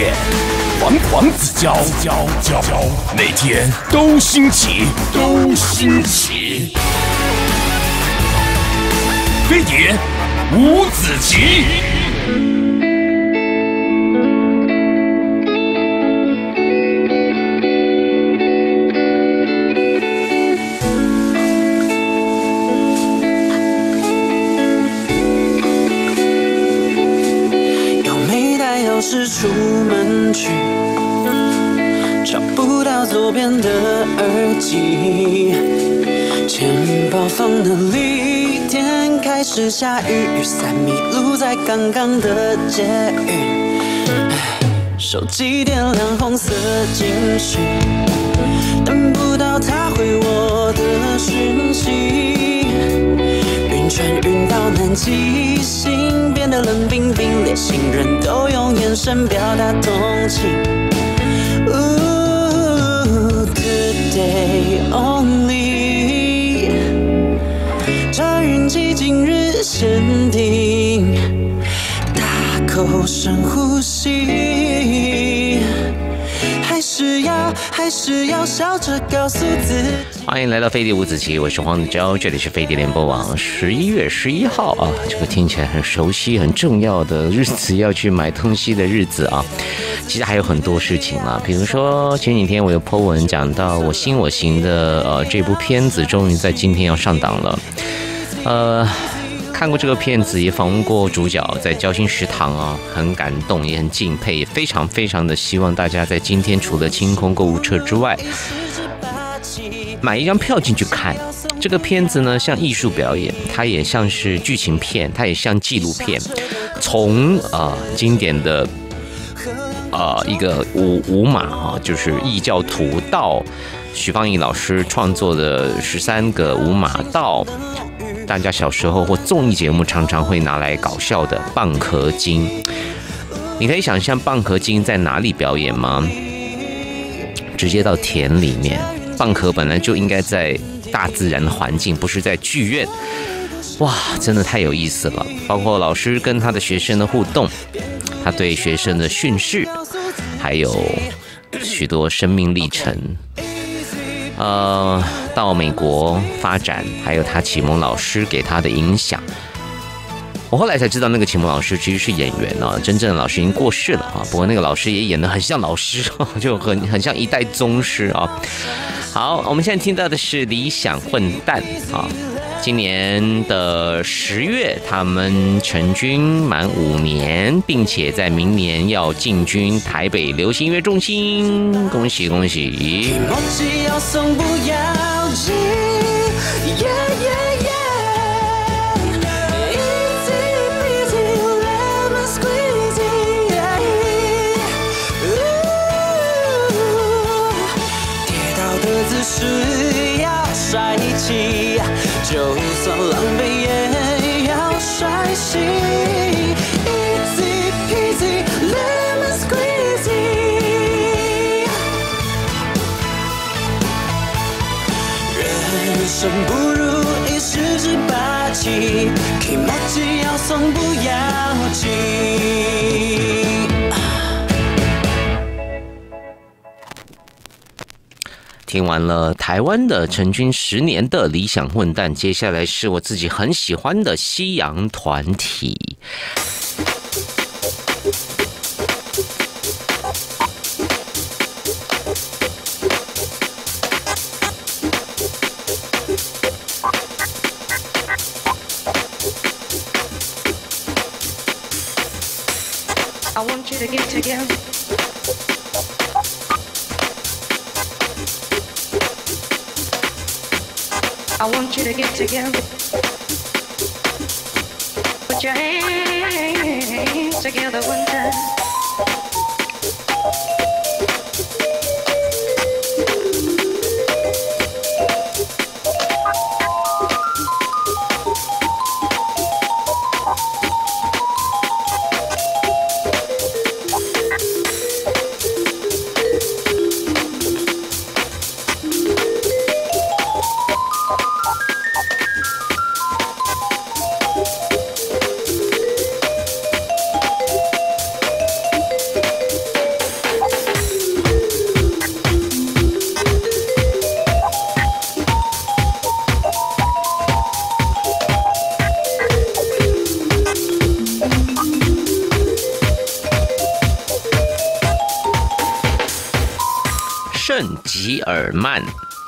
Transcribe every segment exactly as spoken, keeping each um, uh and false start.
点，王王子教教教教，每天都兴起，都兴起。飞碟五子棋。 是出门去，找不到左边的耳机，钱包放哪里？天开始下雨，雨伞迷路在刚刚的捷运，手机点亮红色警讯，等不到他回我的讯息。晕船晕到难记，心变得冷冰冰，连行人都用眼神表达同情。Ooh, today only， 这运气今日限定，大口深呼吸，还是要还是要笑着告诉自己。 欢迎来到飞碟五子棋，我是黄子佼，这里是飞碟联播网。十一月十一号啊，这个听起来很熟悉、很重要的日子，要去买东西的日子啊。其实还有很多事情啊，比如说前几天我有 po 文讲到我心我行的呃这部片子，终于在今天要上档了。呃，看过这个片子，也访问过主角，在交心食堂啊，很感动，也很敬佩，也非常非常的希望大家在今天除了清空购物车之外，买一张票进去看这个片子呢，像艺术表演，它也像是剧情片，它也像纪录片。从呃经典的呃一个舞舞马啊，就是异教徒，到许芳宜老师创作的十三个舞马，到大家小时候或综艺节目常常会拿来搞笑的蚌壳精。你可以想象蚌壳精在哪里表演吗？直接到田里面。蚌壳本来就应该在大自然的环境，不是在剧院。哇，真的太有意思了！包括老师跟他的学生的互动，他对学生的训示，还有许多生命历程。呃，到美国发展，还有他启蒙老师给他的影响。我后来才知道，那个启蒙老师其实是演员啊，真正的老师已经过世了啊。不过那个老师也演得很像老师，就很很像一代宗师啊。好，我们现在听到的是理想混蛋啊。今年的十月，他们成军满五年，并且在明年要进军台北流行音乐中心，恭喜恭喜！ 是要帅气，就算狼狈也要帅气。Easy peasy lemon squeezy， 人生不如意十之八七 ，Kimochi 要松不要紧。 听完了台湾的成军十年的理想混蛋，接下来是我自己很喜欢的西洋团体。 I want you to get together. I want you to get together. Put your hands together one time. 圣吉尔曼。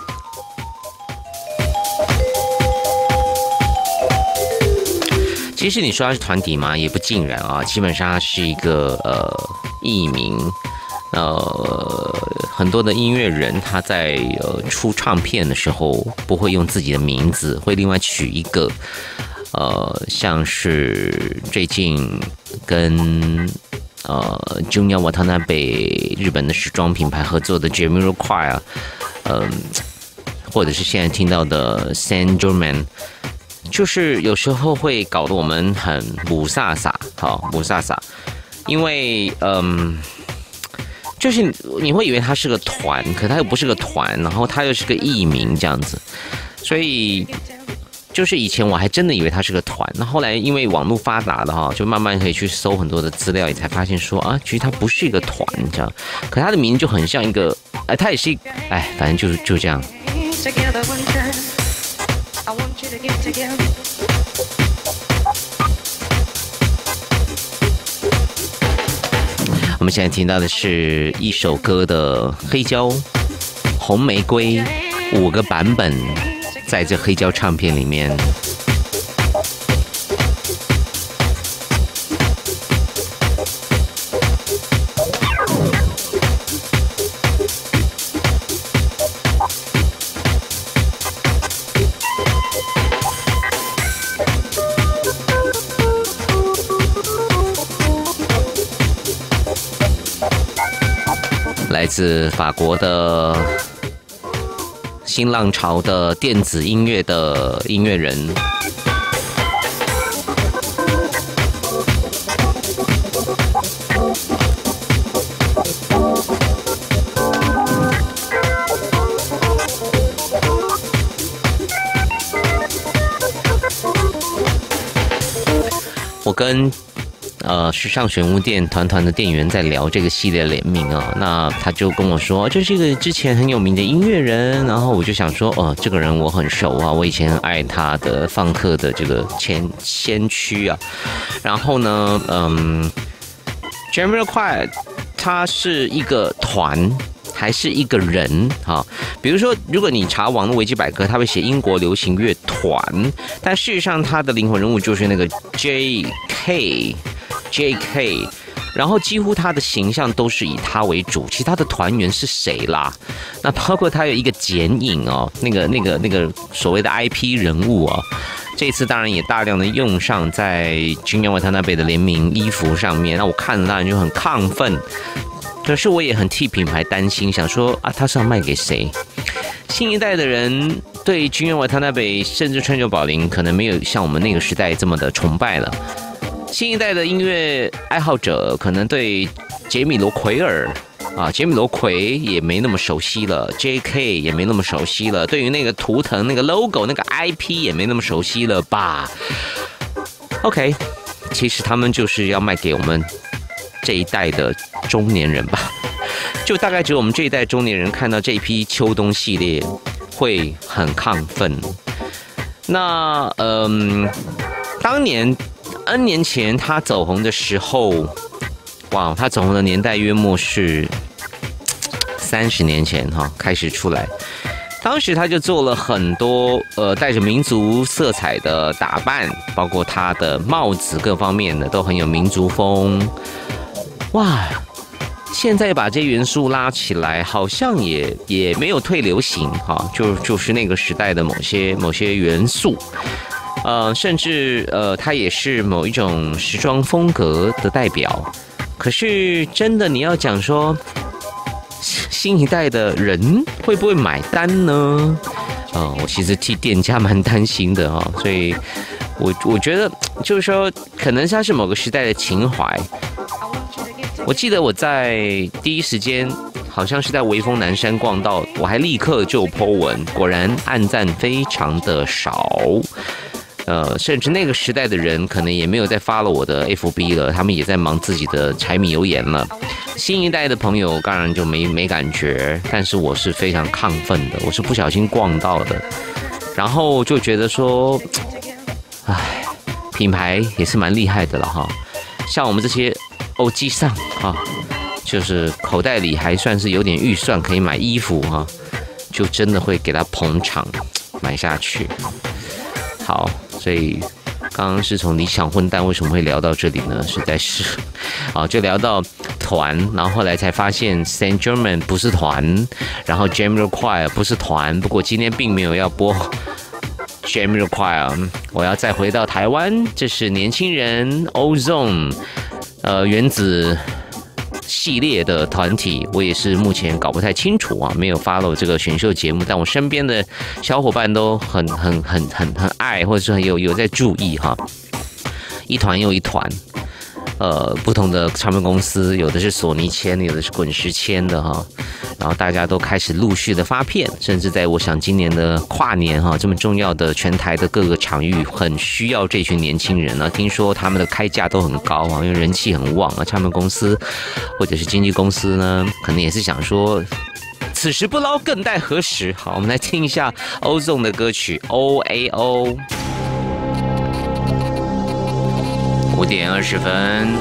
其实你说他是团体嘛，也不尽然啊，基本上他是一个呃艺名。呃，很多的音乐人他在呃出唱片的时候不会用自己的名字，会另外取一个，呃，像是最近跟呃 Junior Watanabe 日本的时装品牌合作的 Jamiroquai 啊，嗯、呃，或者是现在听到的 Saint Germain。就是有时候会搞得我们很母萨萨，好母萨萨，因为嗯。就是你会以为他是个团，可他又不是个团，然后他又是个艺名这样子，所以就是以前我还真的以为他是个团，那后来因为网络发达了哈，就慢慢可以去搜很多的资料，也才发现说啊，其实他不是一个团这样，可他的名字就很像一个，哎，他也是一，哎，反正就是就这样。我们现在听到的是一首歌的黑胶红玫瑰五个版本，在这黑胶唱片里面。来自法国的新浪潮的电子音乐的音乐人，我跟呃，时尚选物店团团的店员在聊这个系列联名啊，那他就跟我说，这是一个之前很有名的音乐人，然后我就想说，哦，这个人我很熟啊，我以前很爱他的放克的这个前先驱啊，然后呢，嗯 ，Jamiroquai 他是一个团。还是一个人哈，比如说，如果你查网络维基百科，他会写英国流行乐团，但事实上他的灵魂人物就是那个 J K，J K， 然后几乎他的形象都是以他为主，其他的团员是谁啦？那包括他有一个剪影哦，那个那个那个所谓的 I P 人物哦，这次当然也大量的用上在 Junior Watanabe 的联名衣服上面，那我看了当然就很亢奋。可是我也很替品牌担心，想说啊，他是要卖给谁？新一代的人对Junior Watanabe甚至川久保玲可能没有像我们那个时代这么的崇拜了。新一代的音乐爱好者可能对杰米罗奎尔啊，杰米罗奎也没那么熟悉了 ，J K 也没那么熟悉了，对于那个图腾、那个 logo、那个 I P 也没那么熟悉了吧 ？OK， 其实他们就是要卖给我们这一代的中年人吧，就大概只有我们这一代中年人看到这一批秋冬系列会很亢奋。那嗯，当年 N 年前他走红的时候，哇，他走红的年代约莫是三十年前哈，开始出来。当时他就做了很多呃带着民族色彩的打扮，包括他的帽子各方面的都很有民族风。哇，现在把这些元素拉起来，好像也也没有退流行哈，就就是那个时代的某些某些元素，呃，甚至呃，它也是某一种时装风格的代表。可是真的你要讲说，新一代的人会不会买单呢？啊、呃，我其实替店家蛮担心的哈，所以我我觉得就是说，可能它是某个时代的情怀。我记得我在第一时间，好像是在微风南山逛到，我还立刻就 po 文，果然按赞非常的少。呃，甚至那个时代的人可能也没有再发了我的 F B 了，他们也在忙自己的柴米油盐了。新一代的朋友当然就没没感觉，但是我是非常亢奋的，我是不小心逛到的，然后就觉得说，唉，品牌也是蛮厉害的了哈，像我们这些欧基上啊， 就是口袋里还算是有点预算可以买衣服哈，就真的会给他捧场买下去。好，所以刚刚是从理想混蛋为什么会聊到这里呢？实在是，啊，就聊到团，然后后来才发现 Saint Germain 不是团，然后 Jamiroquai 不是团，不过今天并没有要播 Jamiroquai， 我要再回到台湾，这是年轻人 Ozone， 呃，原子系列的团体，我也是目前搞不太清楚啊，没有 follow 这个选秀节目，但我身边的小伙伴都很很很很很爱，或者是很有有在注意哈，一团又一团。呃，不同的唱片公司，有的是索尼签的，有的是滚石签的哈，然后大家都开始陆续的发片，甚至在我想今年的跨年哈这么重要的全台的各个场域，很需要这群年轻人啊。听说他们的开价都很高啊，因为人气很旺啊。唱片公司或者是经纪公司呢，可能也是想说，此时不捞更待何时？好，我们来听一下 Ozone 的歌曲 O A O。五点二十分。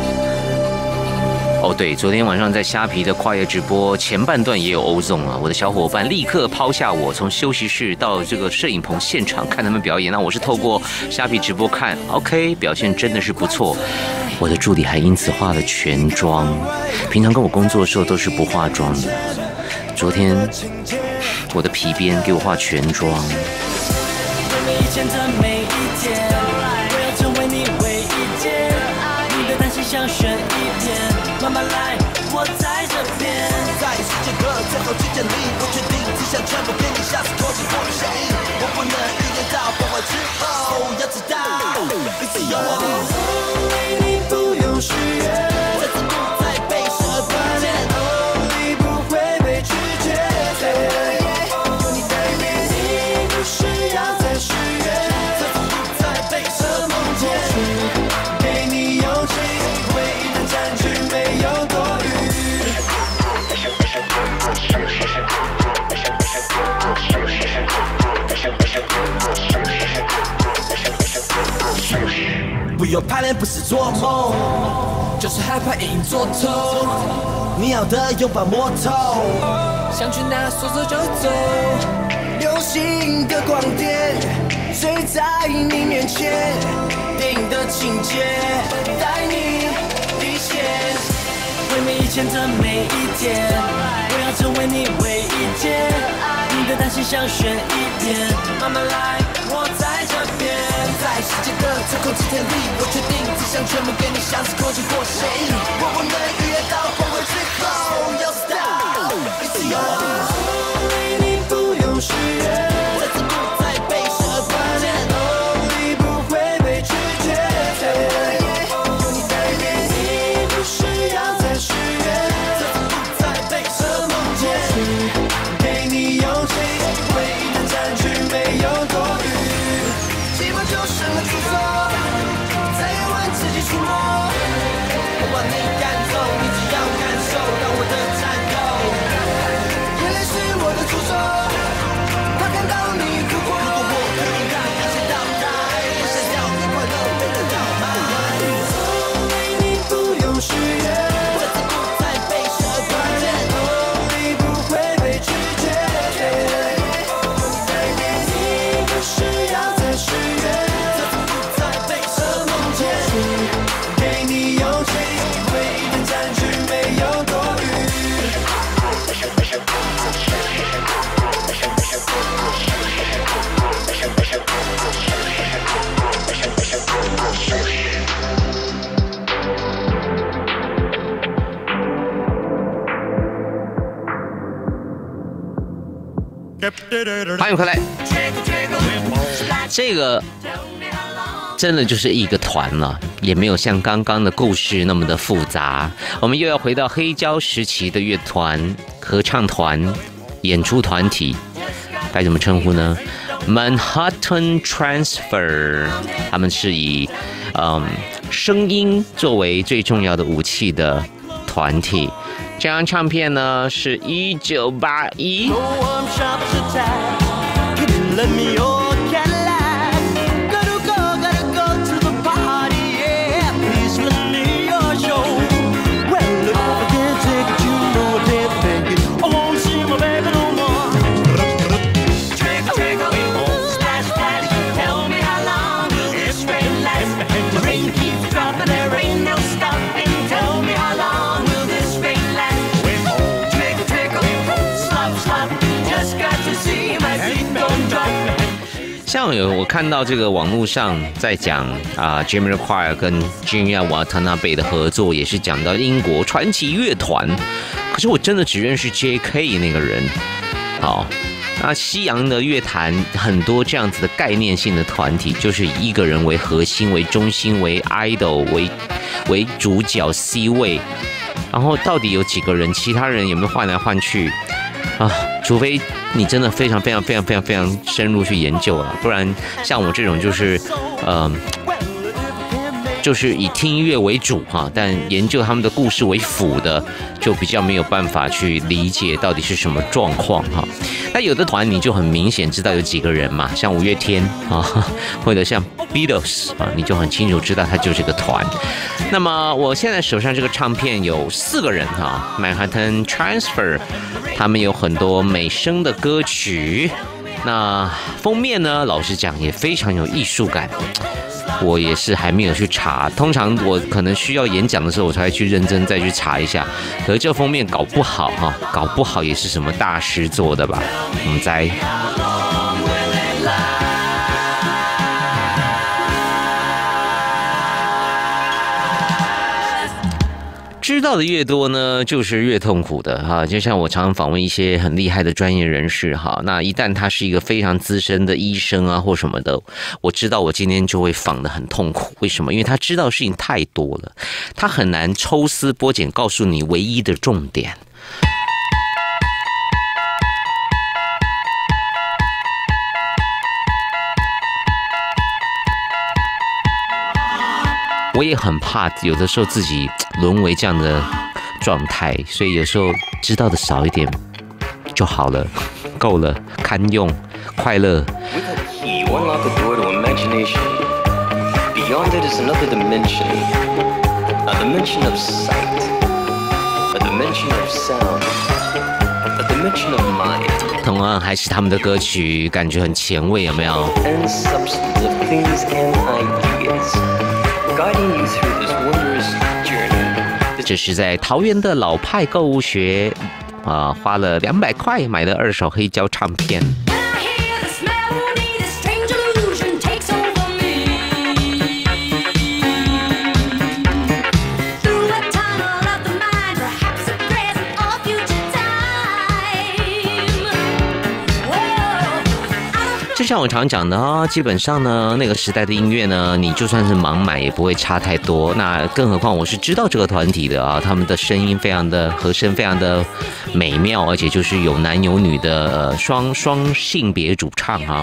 哦，对，昨天晚上在虾皮的跨夜直播前半段也有Ozone啊，我的小伙伴立刻抛下我，从休息室到这个摄影棚现场看他们表演。那我是透过虾皮直播看 ，OK， 表现真的是不错。我的助理还因此化了全妆，平常跟我工作的时候都是不化妆的。昨天我的皮鞭给我化全妆。想选一片，慢慢来，我在这边。在世界各最后之间里，我决定只想全部给你，下次脱去我的声音，我不能预料到崩坏之后，要知道你只有我。为你不用许愿，这次不再被设断，你不会被拒绝。有你在里面，你不需要再许愿，这次不再被设梦见，给你勇气。不要怕人不是做梦，就是害怕隐作痛。你要的拥抱摸透，想去哪说走就走。流星的光点追在你面前，电影的情节带你离线。为每一天的每一天，我要成为你唯一解。你的担心想选一遍，慢慢来，我在这边。在世界的最后几天里，我决定只想全部给你，像是空气或谁，我不能预料到崩溃之后，要知道你只有我。为你不用许愿，这次不再被设断，你不会被拒绝。有你在里面，你不需要再许愿，这次不再被设梦见，给你勇气，唯一的占据没有多余。就剩了诅咒，在夜晚自己触摸。我把你赶走，你只要感受到我的颤抖。眼泪是我的诅咒，他看到你哭过。如果我可以让感觉到爱，我想要你快乐被得到爱。为你不用许愿，这次不再被设断，你不会被拒绝。在面你不需要再许愿。给你勇气，唯一的占据没有多余。欢迎回来，这个。真的就是一个团了，也没有像刚刚的故事那么的复杂。我们又要回到黑胶时期的乐团、合唱团、演出团体，该怎么称呼呢 ？Manhattan Transfer， 他们是以嗯声音作为最重要的武器的团体。这张唱片呢是一九八一。 上有我看到这个网络上在讲啊 ，Jamiroquai 跟 Junya Watanabe 的合作，也是讲到英国传奇乐团。可是我真的只认识 J K 那个人，好。那西洋的乐坛很多这样子的概念性的团体，就是以一个人为核心、为中心、为 idol、为为主角 C 位，然后到底有几个人，其他人有没有换来换去啊？除非你真的非常非常非常非常非常深入去研究了，不然像我这种就是，呃。就是以听音乐为主哈，但研究他们的故事为辅的，就比较没有办法去理解到底是什么状况哈。那有的团你就很明显知道有几个人嘛，像五月天啊，或者像 Beatles 啊，你就很清楚知道它就是个团。那么我现在手上这个唱片有四个人哈 ，Manhattan Transfer， 他们有很多美声的歌曲。那封面呢，老实讲也非常有艺术感。我也是还没有去查，通常我可能需要演讲的时候，我才会去认真再去查一下。可是这封面搞不好哈，搞不好也是什么大师做的吧？我们在。知道的越多呢，就是越痛苦的哈。就像我常常访问一些很厉害的专业人士哈，那一旦他是一个非常资深的医生啊或什么的，我知道我今天就会访得很痛苦。为什么？因为他知道的事情太多了，他很难抽丝剥茧告诉你唯一的重点。我也很怕有的时候自己沦为这样的状态，所以有时候知道的少一点就好了，够了，堪用，快乐。 You unlock a door to imagination. Beyond it is another dimension, a dimension of sight, a dimension of sound, a dimension of mind. 同样还是他们的歌曲，感觉很前卫，有没有 ？And substance of things and ideas.Guiding you through this wondrous journey. 这是在桃园的老派购物学，啊、呃，花了两百块买的二手黑胶唱片。就像我常讲的啊，基本上呢，那个时代的音乐呢，你就算是盲买也不会差太多。那更何况我是知道这个团体的啊，他们的声音非常的和声非常的美妙，而且就是有男有女的呃双双性别主唱啊。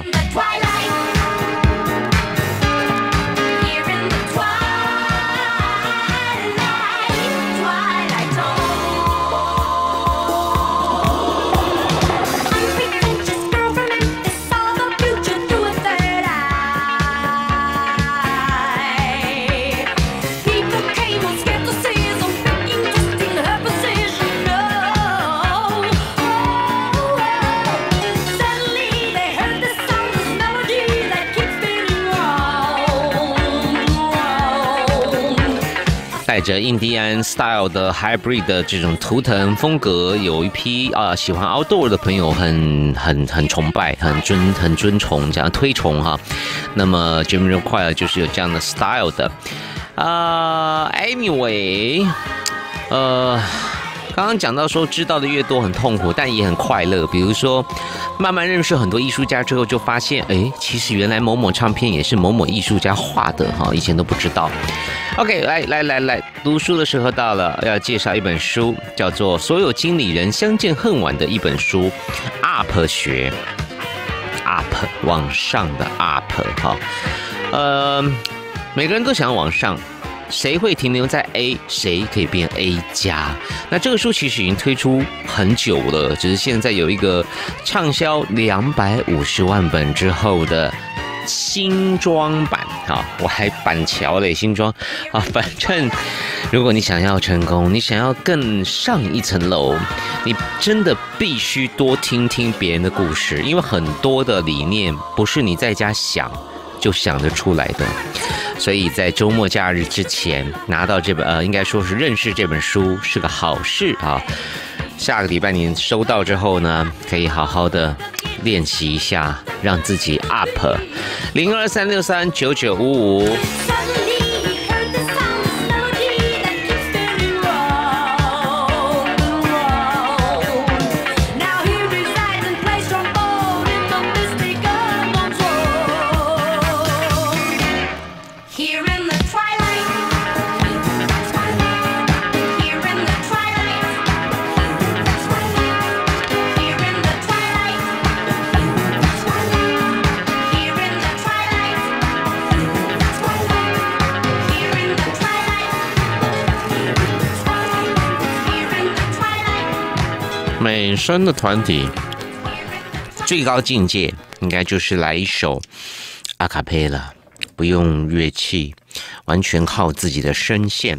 带着印第安 style 的 hybrid 的这种图腾风格，有一批啊、呃、喜欢 outdoor 的朋友很很很崇拜、很尊、很尊崇、这样推崇哈。那么 Jamiroquai 就是有这样的 style 的啊、呃。Anyway， 呃。刚刚讲到说，知道的越多很痛苦，但也很快乐。比如说，慢慢认识很多艺术家之后，就发现，哎，其实原来某某唱片也是某某艺术家画的哈，以前都不知道。OK， 来来来来，读书的时候到了，要介绍一本书，叫做《所有经理人相见恨晚》的一本书 ，Up 学 ，Up 往上的 Up 哈，呃，每个人都想要往上。谁会停留在 A， 谁可以变 A 加？那这个书其实已经推出很久了，只是现在有一个畅销两百五十万本之后的新装版啊，我还板桥嘞新装啊，反正如果你想要成功，你想要更上一层楼，你真的必须多听听别人的故事，因为很多的理念不是你在家想就想得出来的。所以在周末假日之前拿到这本呃，应该说是认识这本书是个好事啊。 下个礼拜你收到之后呢，可以好好的练习一下，让自己 up。零二三六三九九五五。美声的团体最高境界应该就是来一首阿卡贝拉，不用乐器，完全靠自己的声线。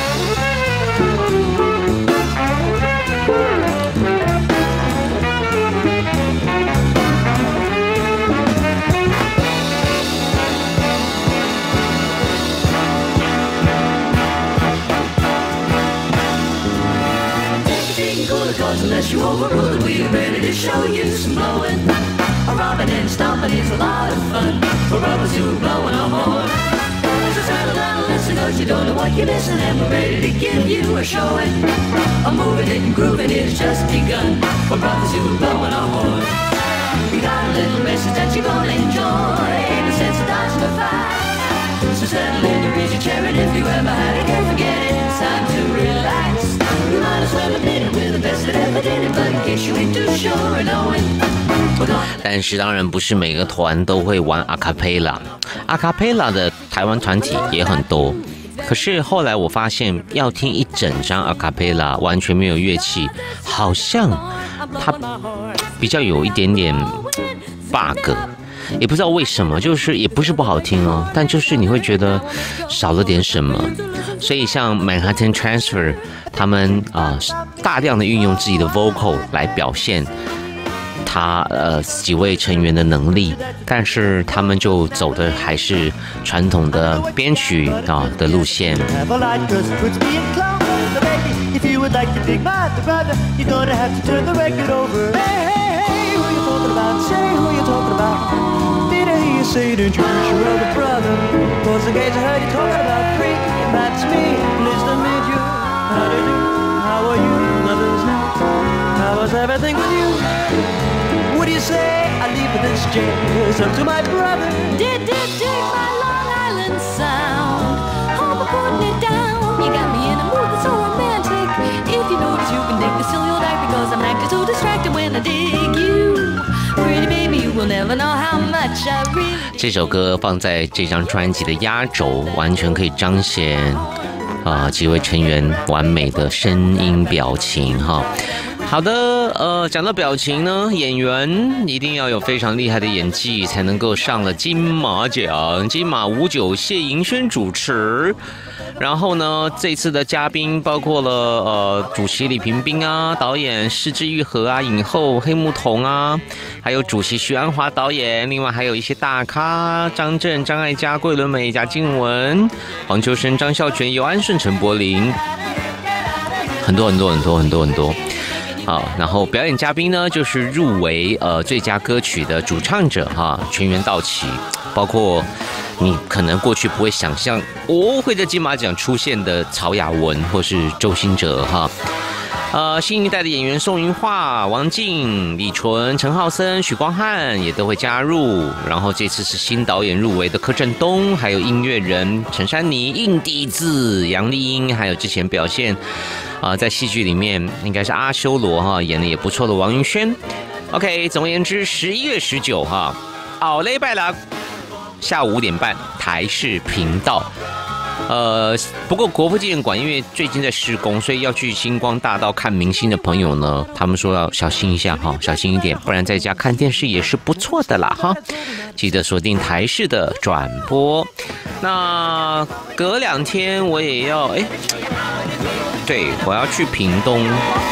Unless you overrule, we're ready to show you some blowing. A robbing and stomping is a lot of fun for brothers who are blowing a horn. So settle down and listen, cause you don't know what you're missing, and we're ready to give you a showing. A moving it and grooving is just begun for brothers who are blowing a horn. We got a little message that you're gonna enjoy, in a sense of dodging the fight. So settle in your easy chair, and if you ever had it, can't forget it, it's time to relax. You might as well admit it, we're the best that ever did it, but in case you ain't too sure of knowing. 但是当然不是每个团都会玩阿卡贝拉，阿卡贝拉的台湾团体也很多。可是后来我发现，要听一整张阿卡贝拉完全没有乐器，好像它比较有一点点 bug。也不知道为什么，就是也不是不好听哦，但就是你会觉得少了点什么。所以像 Manhattan Transfer 他们啊、呃，大量的运用自己的 vocal 来表现他呃几位成员的能力，但是他们就走的还是传统的编曲啊的路线。 Say, didn't you wish your other brother was the case? I heard you talking about freak, and that's me. Pleased to meet you. How do you do? How are you? Mother's night. How was everything with you? What do you say? I leave with this jazz up to my brother. Did, did, dig my Long Island sound. Hope I'm putting it down. You got me in a mood that's so romantic. If you notice, you can dig the silly old act because I'm acting so distracted when I dig you. Pretty baby, you will never know how much I really. 这首歌放在这张专辑的压轴，完全可以彰显啊、呃、几位成员完美的声音表情哈。好的，呃，讲到表情呢，演员一定要有非常厉害的演技，才能够上了金马奖。金马五九谢盈萱主持。然后呢，这次的嘉宾包括了呃主席李平冰啊，导演是枝裕和啊，影后黑木瞳啊，还有主席徐安华导演，另外还有一些大咖张震、张艾嘉、桂纶镁、贾静雯、黄秋生、张孝全、尤安顺、陈柏霖，很多很多很多很多很多。好，然后表演嘉宾呢，就是入围呃最佳歌曲的主唱者哈，全员到齐，包括你可能过去不会想象哦会在金马奖出现的曹雅文或是周兴哲哈。呃，新一代的演员宋云桦、王静、李纯、陈浩森、许光汉也都会加入。然后这次是新导演入围的柯震东，还有音乐人陈珊妮、硬底子杨丽英，还有之前表现啊、呃、在戏剧里面应该是阿修罗哈演的也不错的王云轩。OK， 总而言之，十一月十九哈，奥雷拜郎下午五点半台视频道。呃，不过国父纪念馆因为最近在施工，所以要去星光大道看明星的朋友呢，他们说要小心一下哈，小心一点，不然在家看电视也是不错的啦哈。记得锁定台视的转播。那隔两天我也要哎，对我要去屏东，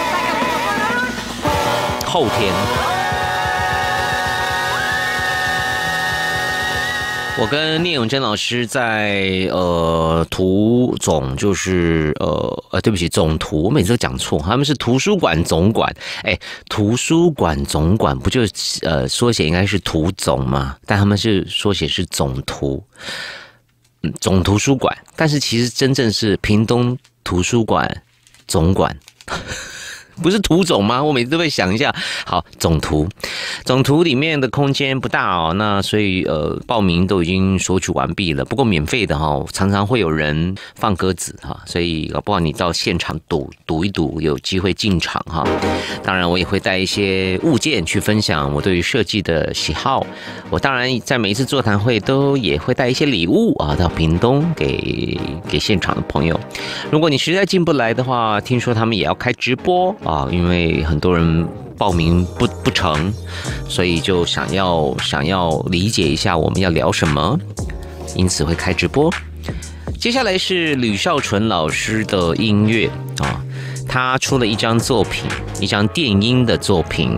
后天我跟聂永真老师在呃图总就是呃呃对不起总图，我每次都讲错，他们是图书馆总管，哎，图书馆总管不就呃缩写应该是图总吗？但他们是缩写是总图，嗯，总图书馆，但是其实真正是屏东图书馆总管。不是图总吗？我每次都会想一下。好，总图，总图里面的空间不大哦，那所以呃，报名都已经索取完毕了。不过免费的哈、哦，常常会有人放鸽子哈，所以搞不好你到现场赌赌一赌，有机会进场哈。当然，我也会带一些物件去分享我对于设计的喜好。我当然在每一次座谈会都也会带一些礼物啊，到屏东给给现场的朋友。如果你实在进不来的话，听说他们也要开直播。啊，因为很多人报名不不成，所以就想要想要理解一下我们要聊什么，因此会开直播。接下来是吕少纯老师的音乐啊，他出了一张作品，一张电音的作品。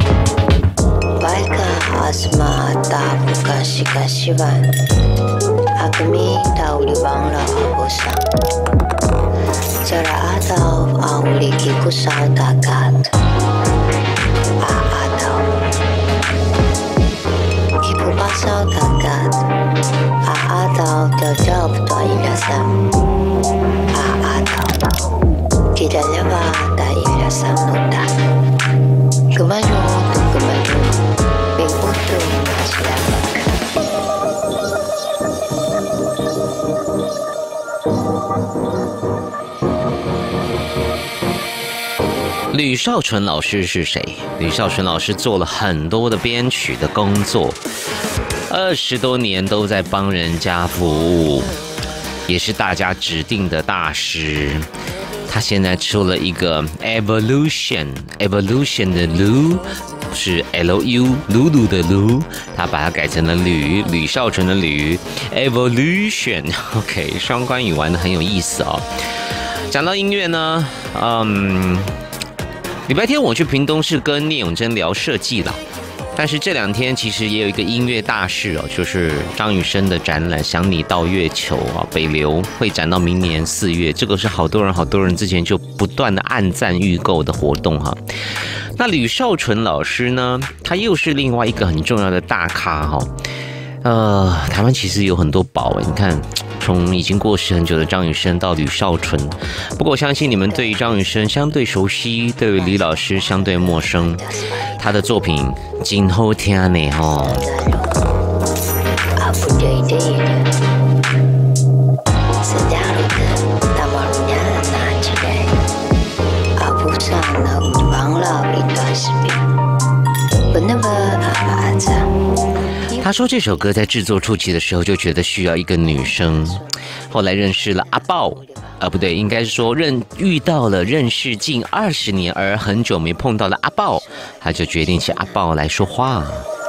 Cara atau auliki kusau takat A atau Ibu pasau takat A atau jauh-jauh tua ilasa A atau Tidak lewat dari ilasa muda Kemaju untuk kemaju Mengkutu selamat 吕少纯老师是谁？吕少纯老师做了很多的编曲的工作，二十多年都在帮人家服务，也是大家指定的大师。他现在出了一个 Evolution，Evolution 的 Lu 是 L U 鲁鲁的鲁，他把它改成了吕吕少纯的吕 Evolution。OK， 双关语玩得很有意思哦。讲到音乐呢，嗯。礼拜天我去屏东是跟聂永真聊设计了，但是这两天其实也有一个音乐大事哦，就是张雨生的展览《想你到月球》啊，北流会展到明年四月，这个是好多人好多人之前就不断的按赞预购的活动哈。那吕少纯老师呢，他又是另外一个很重要的大咖哈。呃，台湾其实有很多宝哎，你看。从已经过世很久的张雨生到吕少纯，不过我相信你们对于张雨生相对熟悉，对于李老师相对陌生。他的作品真好听呢吼。他说这首歌在制作初期的时候就觉得需要一个女生，后来认识了阿豹，啊不对，应该是说认遇到了认识近二十年而很久没碰到的阿豹，他就决定请阿豹来说话。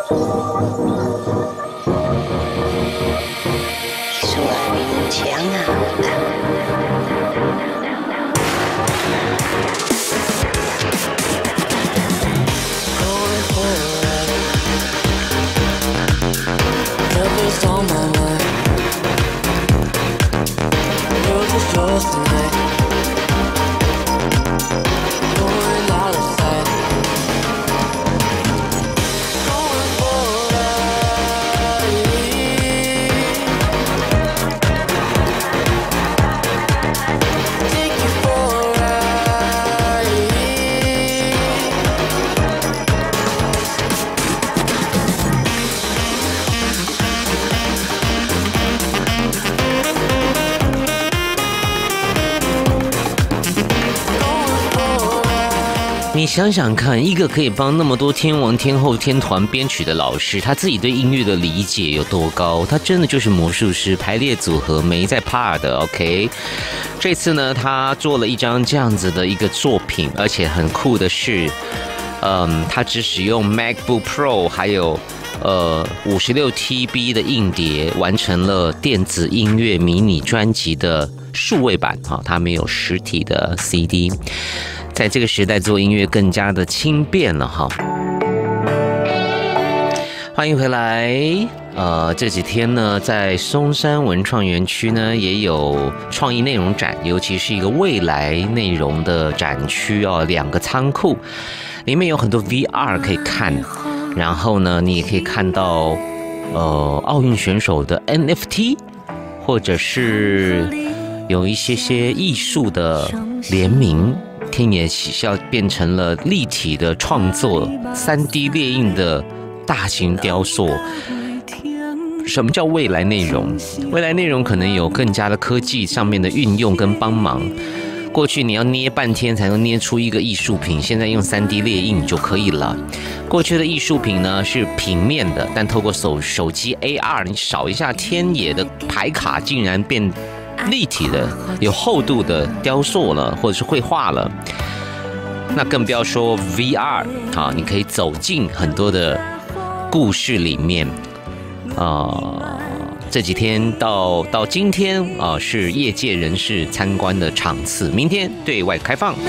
你想想看，一个可以帮那么多天王天后天团编曲的老师，他自己对音乐的理解有多高？他真的就是魔术师，排列组合没在怕的。OK， 这次呢，他做了一张这样子的一个作品，而且很酷的是，嗯，他只使用 MacBook Pro 还有呃五十六 T B 的硬碟，完成了电子音乐迷你专辑的数位版哈，它没有实体的 C D。在这个时代做音乐更加的轻便了哈。欢迎回来， 呃，这几天呢，在松山文创园区呢，也有创意内容展，尤其是一个未来内容的展区哦，两个仓库，里面有很多 V R 可以看，然后呢，你也可以看到呃奥运选手的 N F T， 或者是有一些些艺术的联名。天野喜孝变成了立体的创作， 三 D 列印的大型雕塑。什么叫未来内容？未来内容可能有更加的科技上面的运用跟帮忙。过去你要捏半天才能捏出一个艺术品，现在用 三 D 列印就可以了。过去的艺术品呢是平面的，但透过手手机 A R， 你扫一下天野的牌卡，竟然变立体的、有厚度的雕塑了，或者是绘画了。那更不要说 V R 啊，你可以走进很多的故事里面。啊，这几天到到今天啊，是业界人士参观的场次，明天对外开放。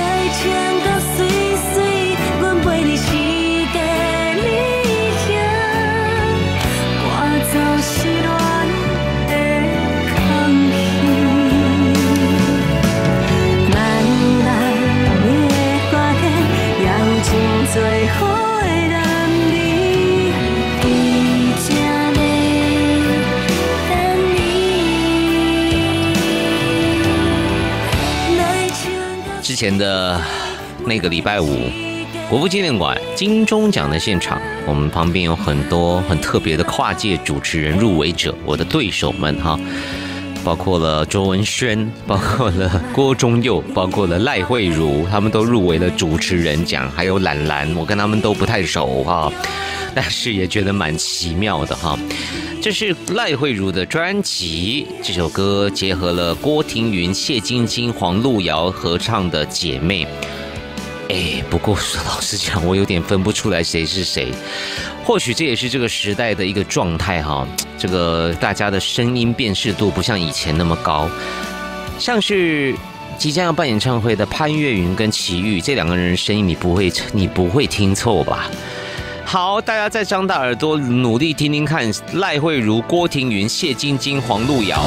之前的那个礼拜五，国父纪念馆金钟奖的现场，我们旁边有很多很特别的跨界主持人入围者，我的对手们哈，包括了周文轩，包括了郭忠佑，包括了赖慧如，他们都入围了主持人奖，还有懒懒，我跟他们都不太熟哈，但是也觉得蛮奇妙的哈。这是赖慧如的专辑，这首歌结合了郭庭云、谢晶晶、黄路遥合唱的《姐妹》。哎，不过老实讲，我有点分不出来谁是谁。或许这也是这个时代的一个状态哈。这个大家的声音辨识度不像以前那么高，像是即将要办演唱会的潘越云跟齐豫这两个人的声音，你不会你不会听错吧？好，大家再张大耳朵，努力听听看赖慧如、郭庭云、谢晶晶、黄路遥。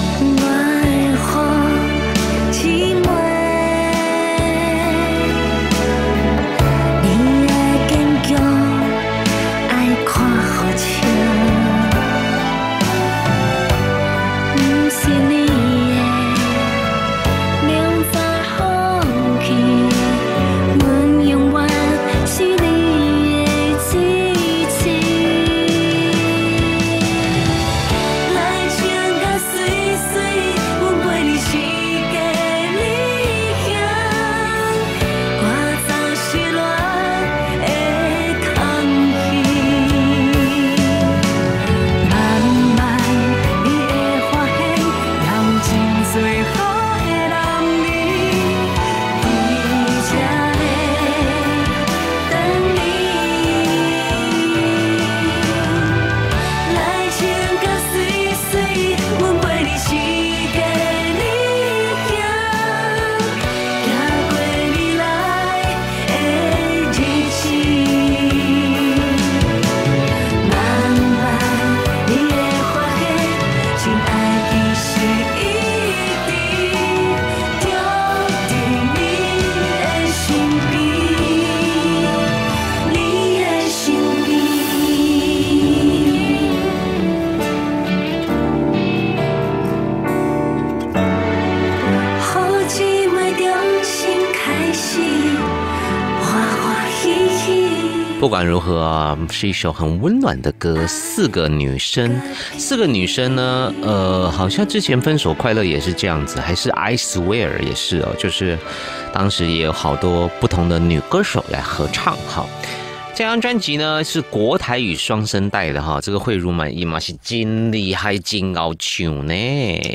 不管如何啊，是一首很温暖的歌。四个女生，四个女生呢，呃，好像之前分手快乐也是这样子，还是 I Swear 也是哦，就是当时也有好多不同的女歌手来合唱哈。这张专辑呢是国台语双声带的哈，这个慧如满意嘛是真厉害，真好唱呢。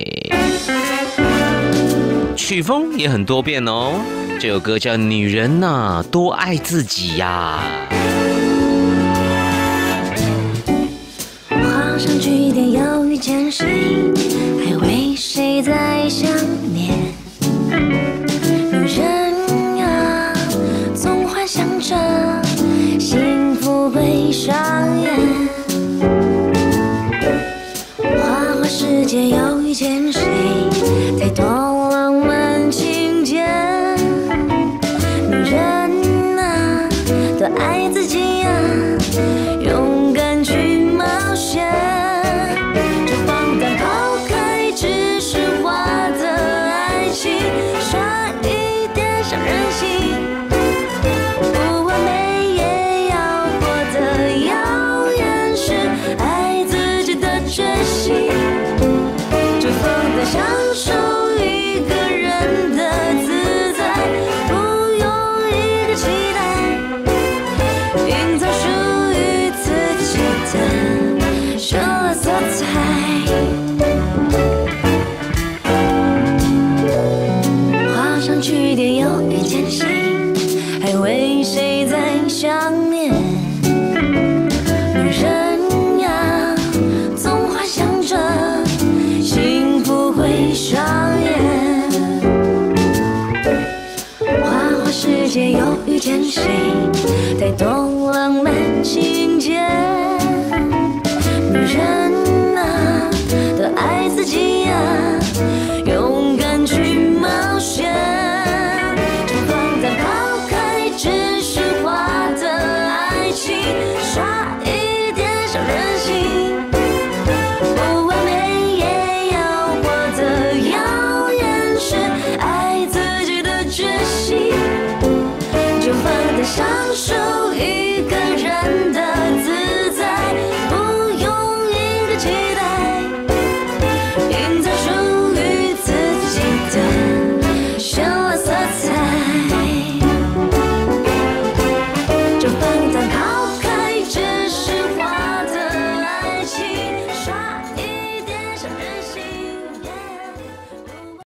曲风也很多变哦，这首歌叫《女人啊，多爱自己呀》。 画上句点，要遇见谁，还为谁在想念？女人啊，总幻想着幸福会上演。 见谁，太多